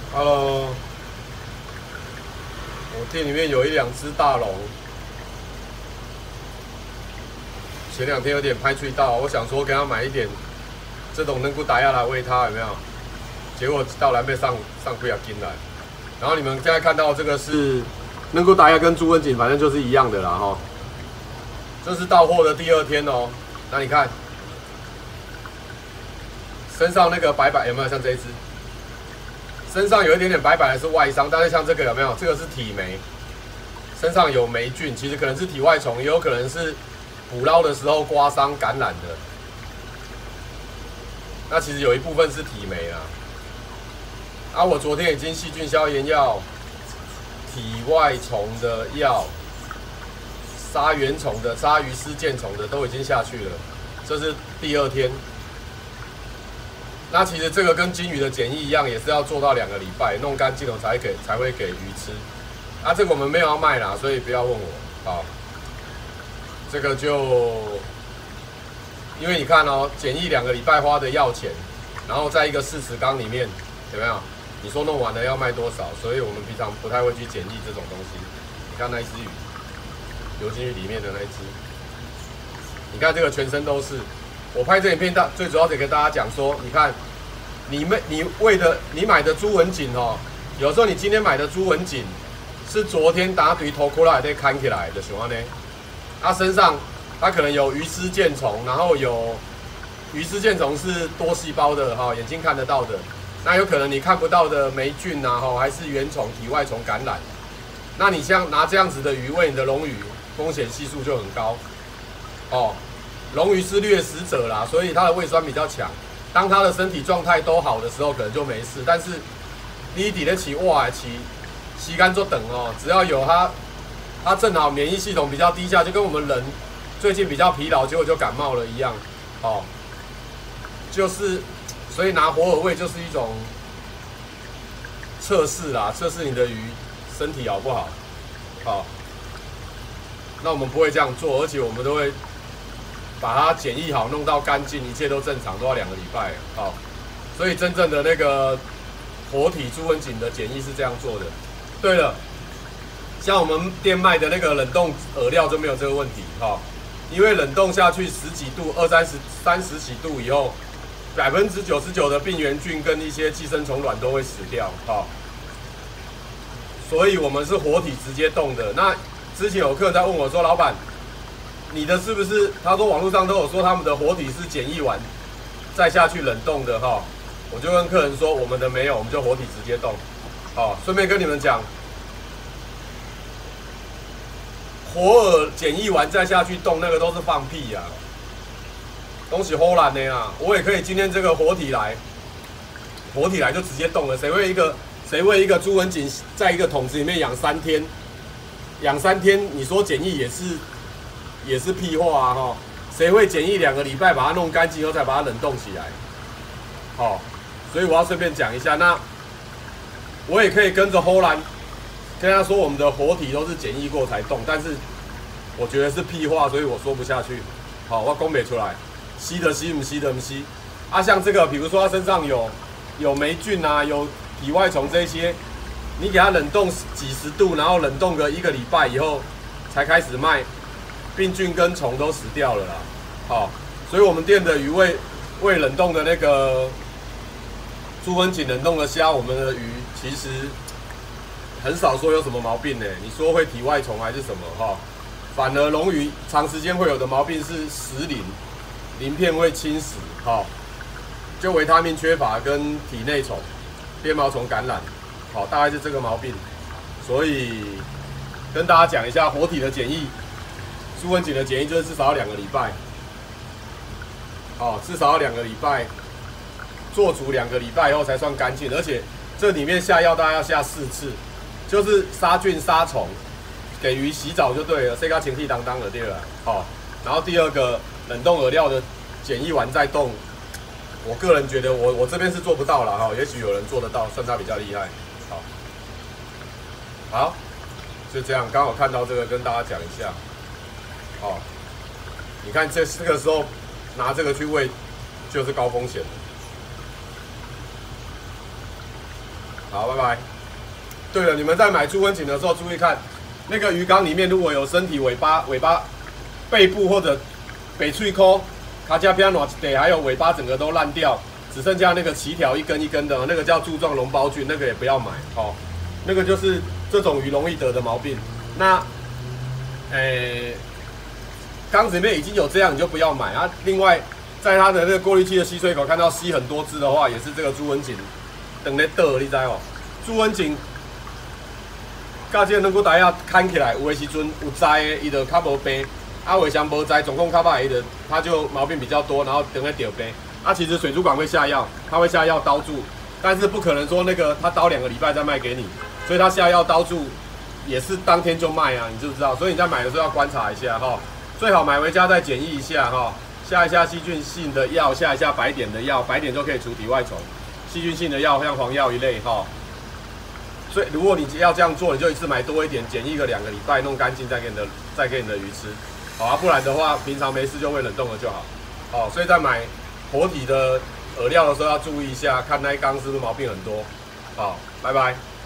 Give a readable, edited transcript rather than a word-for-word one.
Hello，我店里面有1、2只大龙，前2天有点拍脆到，我想说给他买一点这种能够打下来喂它，有没有？结果到来被上不了进来。然后你们现在看到这个是能够打下跟朱文锦，反正就是一样的啦哈。这是到货的第2天哦，那你看身上那个白白有没有像这一只？身上有一点点白白的是外伤，但是像这个有没有？这个是体霉，身上有霉菌，其实可能是体外虫，也有可能是捕捞的时候刮伤感染的。那其实有一部分是体霉啦。啊，我昨天已经细菌消炎药、体外虫的药、杀原虫的、杀鱼丝箭虫的都已经下去了，这是第2天。那其实这个跟金鱼的检疫一样，也是要做到2个礼拜，弄干净了才会给鱼吃。啊，这个我们没有要卖啦，所以不要问我。好，这个就因为你看哦，检疫2个礼拜花的药钱，然后在一个40缸里面，有没有？你说弄完了要卖多少？所以我们平常不太会去检疫这种东西。你看那一只鱼，流进去里面的那一只，你看这个全身都是。我拍这影片最主要得跟大家讲说，你看，你买的朱文锦哦，有时候你今天买的朱文锦是昨天打对头过来再看起来的，喜欢呢。它身上它可能有鱼丝箭虫，然后有鱼丝箭虫是多细胞的哈，眼睛看得到的。那有可能你看不到的霉菌啊，还是原虫、体外虫感染。那你像拿这样子的鱼喂你的龙鱼，风险系数就很高哦。龙鱼是掠食者啦，所以它的胃酸比较强。当它的身体状态都好的时候，可能就没事。但是你底的起哇起干做等哦，只要有它正好免疫系统比较低下，就跟我们人最近比较疲劳，结果就感冒了一样。哦，就是所以拿活饵喂就是一种测试啦，测试你的鱼身体好不好。好，那我们不会这样做，而且我们都会把它检疫好，弄到干净，一切都正常，都要2个礼拜。好，所以真正的那个活体朱文锦的检疫是这样做的。对了，像我们店卖的那个冷冻饵料就没有这个问题哈，因为冷冻下去10几度、30几度以后，99%的病原菌跟一些寄生虫卵都会死掉哈。所以我们是活体直接冻的。那之前有客人在问我说，老板，你的是不是？他说网络上都有说他们的活体是检疫完再下去冷冻的哈。我就跟客人说，我们的没有，我们就活体直接冻。好，顺便跟你们讲，活饵检疫完再下去冻，那个都是放屁呀、东西齁烂的呀！我也可以今天这个活体来就直接冻了。谁喂一个朱文锦在一个桶子里面养3天？养3天，你说检疫也是屁话啊哈！谁会检疫2个礼拜把它弄干净以后才把它冷冻起来？好，所以我要顺便讲一下，那我也可以跟着荷兰跟他说我们的活体都是检疫过才冻，但是我觉得是屁话，所以我说不下去。好，我讲不出来，吸的吸，不吸的不吸。啊，像这个，比如说它身上有霉菌啊，有体外虫这些，你给它冷冻几十度，然后冷冻个1个礼拜以后才开始卖。病菌跟虫都死掉了啦，好，所以我们店的鱼喂冷冻的那个朱文锦冷冻的虾，我们的鱼其实很少说有什么毛病呢。你说会体外虫还是什么哈？反而龙鱼长时间会有的毛病是石鳞片会侵蚀，哈，就维他命缺乏跟体内虫、鞭毛虫感染，好，大概是这个毛病。所以跟大家讲一下活体的检疫。朱文锦的检疫就是至少要2个礼拜，至少要2个礼拜，做足2个礼拜以后才算干净，而且这里面下药大概要下4次，就是杀菌杀虫，给鱼洗澡就对了，这个清气当当的对了，然后第2个冷冻饵料的检疫完再冻，我个人觉得我这边是做不到了哈，也许有人做得到，算他比较厉害，好，就这样，刚好看到这个跟大家讲一下。你看这个时候拿这个去喂，就是高风险的。 好，拜拜。对了，你们在买猪瘟锦的时候注意看，那个鱼缸里面如果有身体尾巴、背部或者北脆抠、卡加片暖得，还有尾巴整个都烂掉，只剩下那个鳍条一根一根的，那个叫柱状脓包菌，那个也不要买哦。那个就是这种鱼容易得的毛病。那，缸子里面已经有这样，你就不要买啊。另外，在它的那个过滤器的吸水口看到吸很多汁的话，也是这个猪瘟锦等咧倒，你知哦？猪瘟锦。甲这个软骨台啊砍起来，有的时阵有栽的，伊就较无病；啊，有像无栽，状况较歹，伊就它就毛病比较多，然后等下掉病。啊，其实水族馆会下药，它会下药刀住，但是不可能说那个他刀2个礼拜再卖给你，所以他下药刀住也是当天就卖啊，你知不知道？所以你在买的时候要观察一下哈，最好买回家再检疫一下哈，下一下细菌性的药，下一下白点的药，白点就可以除体外虫，细菌性的药像黄药一类哈。所以，如果你要这样做，你就一次买多一点，检疫个2个礼拜，弄干净再给你的鱼吃，好啊，不然的话，平常没事就喂冷冻了就好。好，所以在买活体的饵料的时候要注意一下，看那一缸是不是毛病很多。好，拜拜。